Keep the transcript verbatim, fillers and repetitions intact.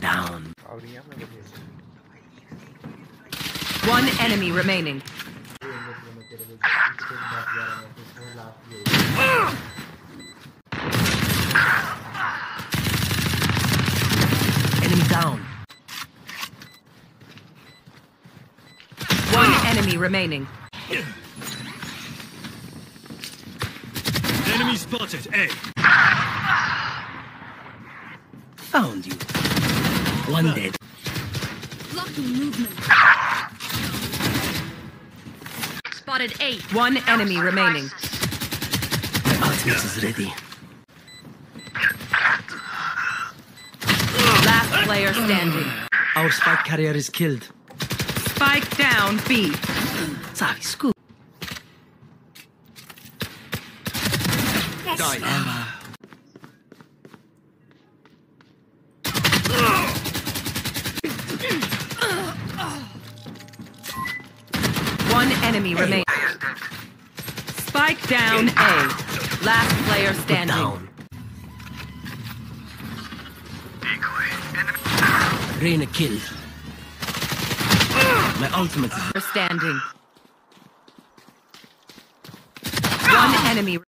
down. One enemy remaining. Enemy down. One enemy remaining. Enemy spotted. A. Found you. One dead. Blocking movement. Spotted A. One enemy remaining. My ultimate is ready. Last player standing. Our spike carrier is killed. Spike down B. Sorry, scoop. Die. Emma. One enemy remaining. Spike down A. Last player standing. Down. Reyna killed. My ultimate is Standing. One enemy.